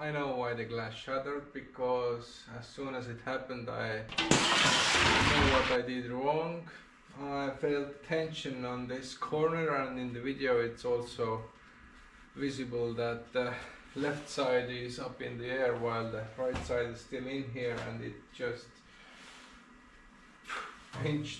I know why the glass shattered, because as soon as it happened I knew what I did wrong. I felt tension on this corner, and in the video it's also visible that the left side is up in the air while the right side is still in here, and it just pinched.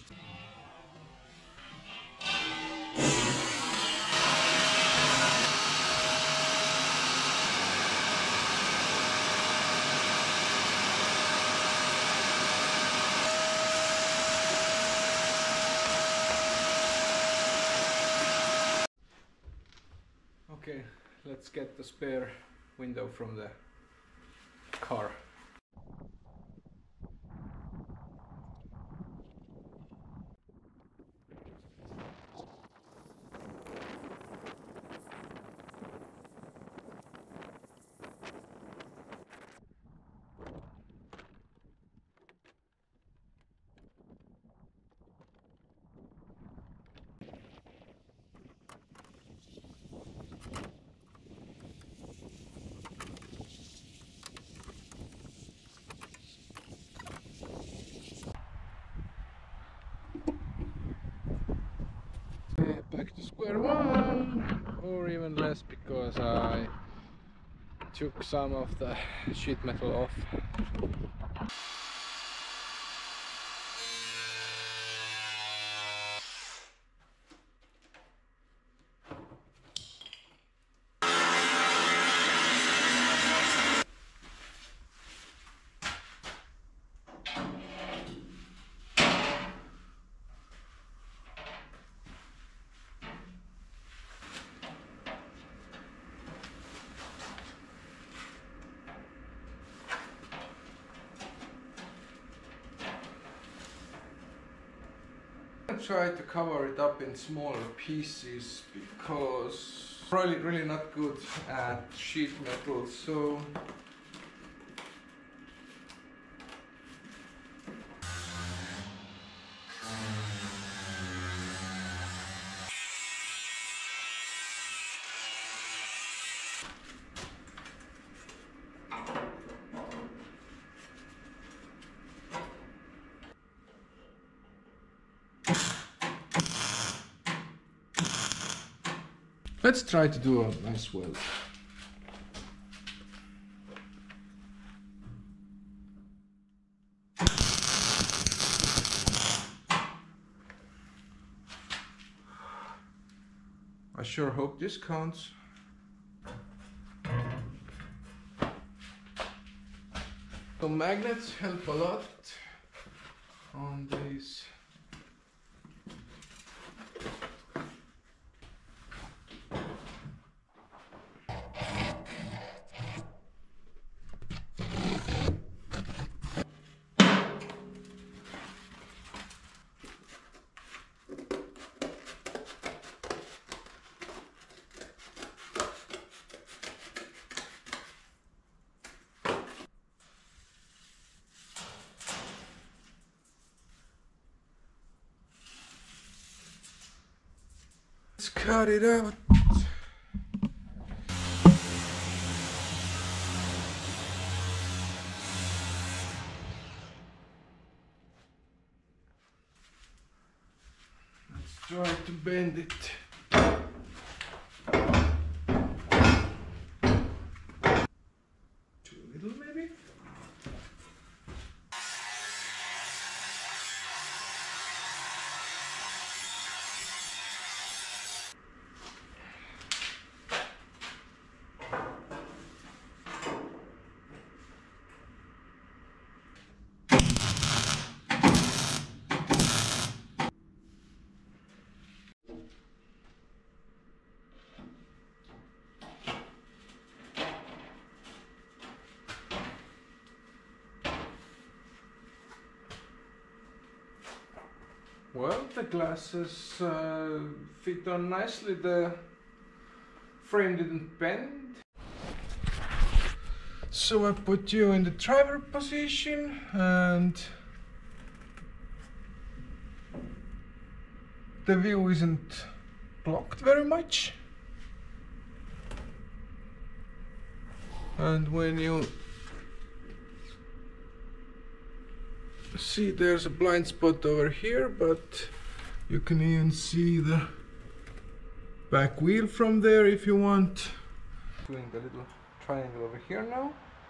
Okay, let's get the spare window from the car. Back to square one, or even less, because I took some of the sheet metal off. I try to cover it up in smaller pieces because I'm really not good at sheet metal, so let's try to do a nice weld. I sure hope this counts. The magnets help a lot on these. Let's cut it out. Let's try to bend it. Too little maybe? Well, the glasses fit on nicely, the frame didn't bend. So I put you in the driver position and the view isn't blocked very much. And when you see, there's a blind spot over here, but you can even see the back wheel from there if you want. Doing the little triangle over here now.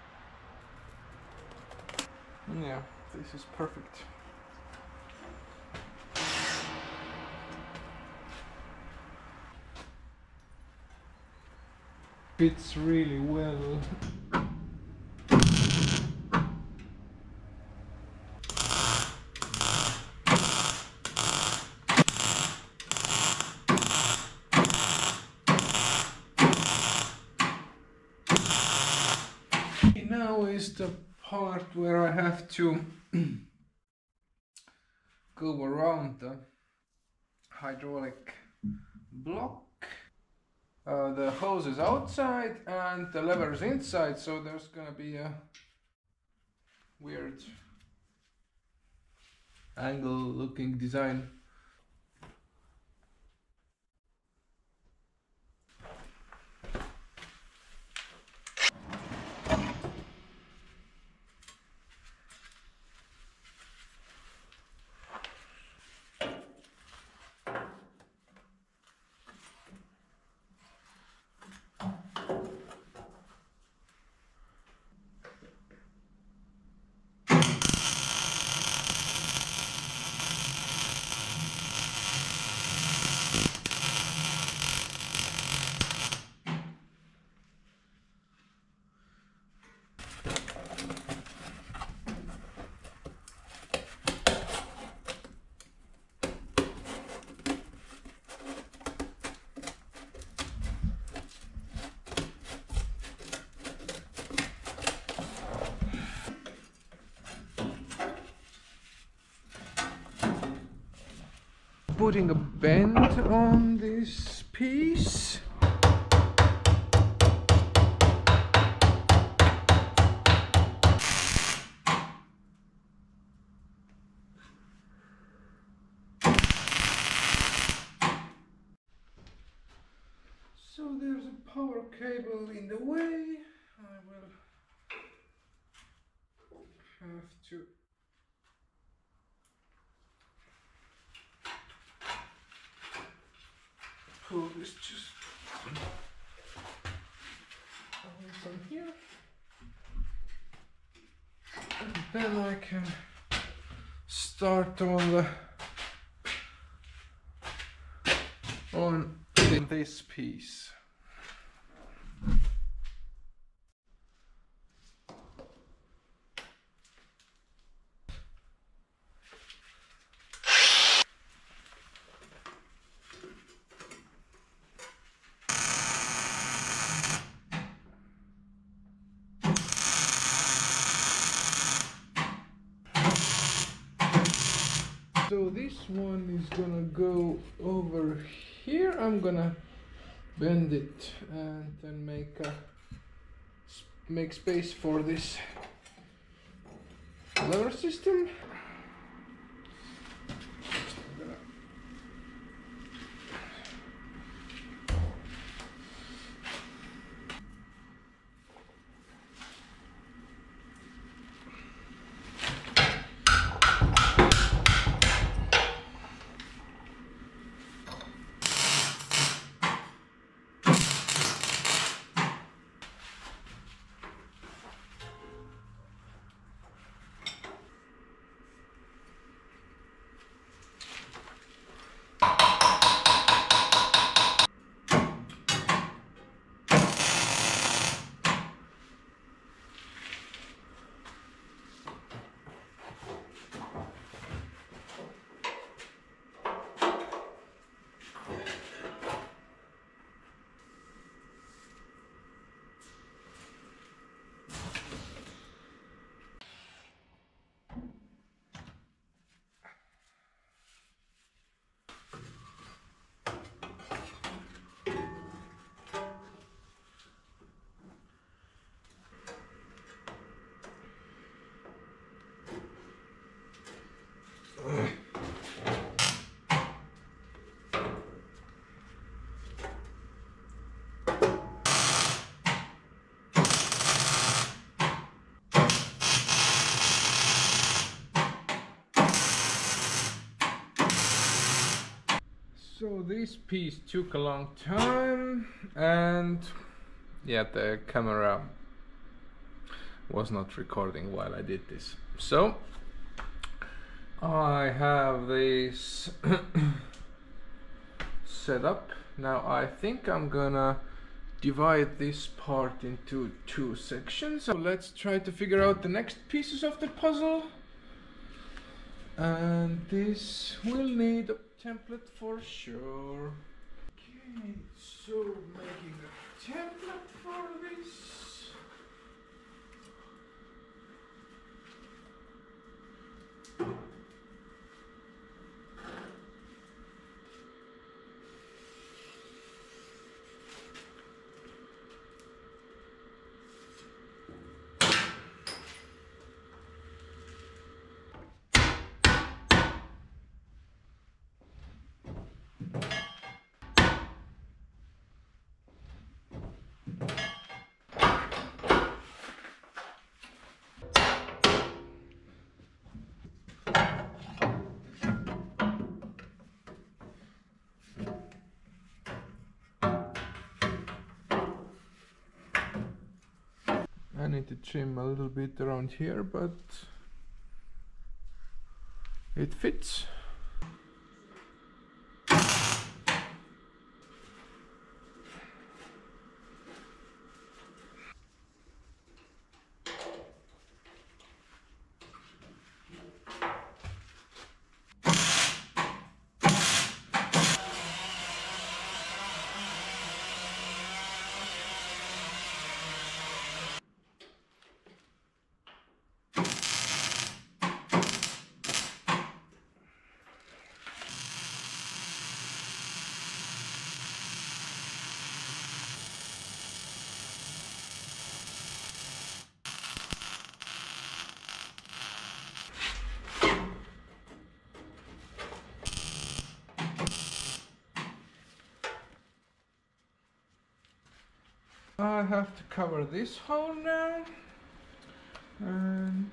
Yeah, this is perfect. Fits really well. Now is the part where I have to go around the hydraulic block. The hose is outside and the lever is inside, so there's gonna be a weird angle looking design. Putting a bend on this piece. So there's a power cable in the way. I will have to pull this just away from here, and then I can start on this piece. So this one is gonna go over here. I'm gonna bend it and then make space for this lever system. this piece took a long time, and yeah, the camera was not recording while I did this. So I have this set up. Now I think I'm gonna divide this part into 2 sections. So let's try to figure out the next pieces of the puzzle. And this will need a template for sure. Okay, so making a template for this. I need to trim a little bit around here, but it fits. I have to cover this hole now, and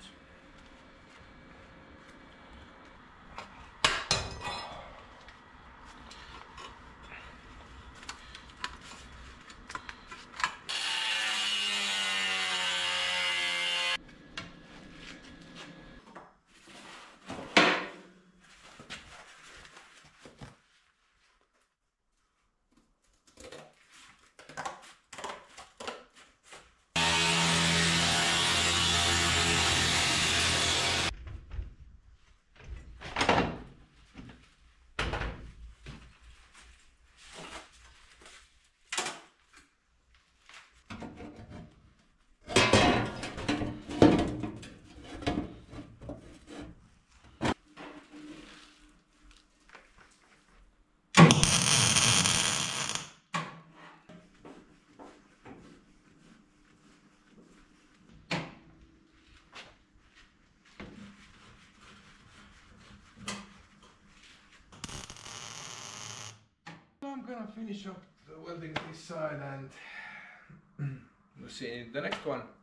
I'm gonna finish up the welding this side, and we'll see you in the next one.